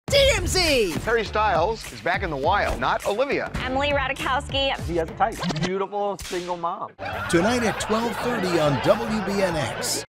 TMZ! Harry Styles is back in the wild, not Olivia. Emily Ratajkowski. He has a type. Beautiful single mom. Tonight at 12:30 on WBNX.